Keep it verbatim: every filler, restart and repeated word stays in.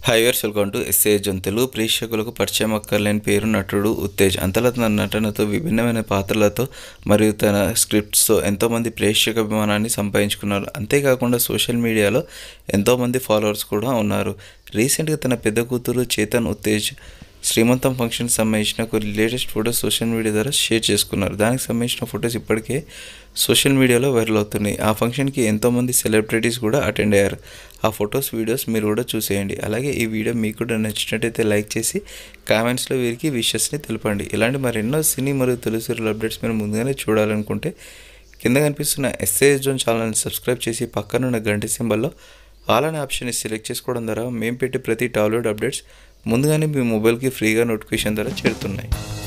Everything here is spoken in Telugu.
Hi viewers, welcome to SAS zone. Telugu ప్రేక్షకులకు పరిచయం అక్కర్లేని పేరు నటుడు ఉత్తేజ్. అంతలా తన నటనతో, విభిన్నమైన పాత్రలతో మరియు తన స్క్రిప్ట్స్తో ఎంతోమంది ప్రేక్షక అభిమానాన్ని సంపాదించుకున్నారు. అంతేకాకుండా సోషల్ మీడియాలో ఎంతోమంది ఫాలోవర్స్ కూడా ఉన్నారు. రీసెంట్గా తన పెద్ద కూతురు చేతన్ ఉత్తేజ్ శ్రీమంతం ఫంక్షన్కి సంబంధించిన కొన్ని లేటెస్ట్ ఫొటోస్ సోషల్ మీడియా ద్వారా షేర్ చేసుకున్నారు. దానికి సంబంధించిన ఫొటోస్ ఇప్పటికే సోషల్ మీడియాలో వైరల్ అవుతున్నాయి. ఆ ఫంక్షన్కి ఎంతోమంది సెలబ్రిటీస్ కూడా అటెండ్ అయ్యారు. ఆ ఫొటోస్, వీడియోస్ మీరు కూడా చూసేయండి. అలాగే ఈ వీడియో మీకు కూడా నచ్చినట్టయితే లైక్ చేసి కామెంట్స్లో వీరికి విషెస్ని తెలపండి. ఇలాంటి మరెన్నో సినీ మరియు తెలుగు సీరియల్ అప్డేట్స్ మీరు ముందుగానే చూడాలనుకుంటే కింద కనిపిస్తున్న ఎస్ఏఎస్ జోన్ ఛానల్ని సబ్స్క్రైబ్ చేసి పక్కనున్న గంట సింబల్లో ఆల్ అనే ఆప్షన్ని సెలెక్ట్ చేసుకోవడం ద్వారా మేము పెట్టే ప్రతి టాలీవుడ్ అప్డేట్స్ ముందుగానే మీ మొబైల్కి ఫ్రీగా నోటిఫికేషన్ ద్వారా చేరుతున్నాయి.